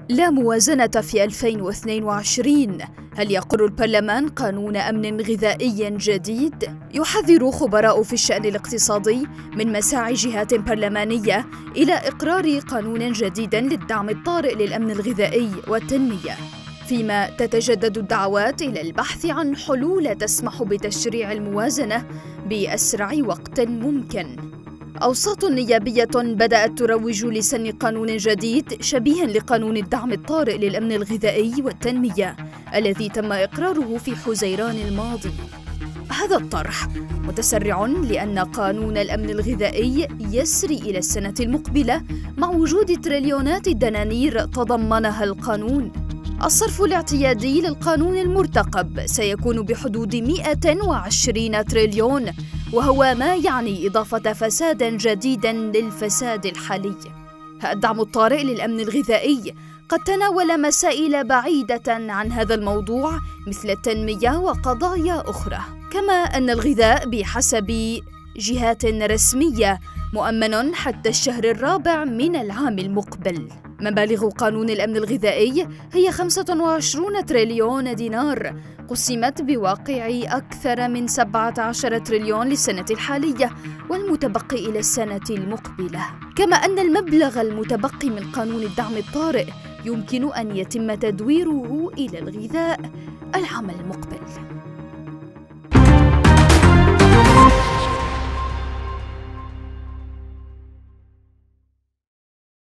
لا موازنة في 2022. هل يقر البرلمان قانون أمن غذائي جديد؟ يحذر خبراء في الشأن الاقتصادي من مساعي جهات برلمانية إلى إقرار قانون جديد للدعم الطارئ للأمن الغذائي والتنمية، فيما تتجدد الدعوات إلى البحث عن حلول تسمح بتشريع الموازنة بأسرع وقت ممكن. أوساط نيابية بدأت تروج لسن قانون جديد شبيه لقانون الدعم الطارئ للأمن الغذائي والتنمية الذي تم إقراره في حزيران الماضي. هذا الطرح متسرع لأن قانون الأمن الغذائي يسري إلى السنة المقبلة مع وجود تريليونات الدنانير تضمنها القانون. الصرف الاعتيادي للقانون المرتقب سيكون بحدود 120 تريليون، وهو ما يعني إضافة فساد جديد للفساد الحالي. الدعم الطارئ للأمن الغذائي قد تناول مسائل بعيدة عن هذا الموضوع مثل التنمية وقضايا أخرى، كما أن الغذاء بحسب جهات رسمية مؤمن حتى الشهر الرابع من العام المقبل. مبالغ قانون الأمن الغذائي هي 25 تريليون دينار، قسمت بواقع أكثر من 17 تريليون للسنة الحالية والمتبقي إلى السنة المقبلة، كما أن المبلغ المتبقي من قانون الدعم الطارئ يمكن أن يتم تدويره إلى الغذاء العام المقبل.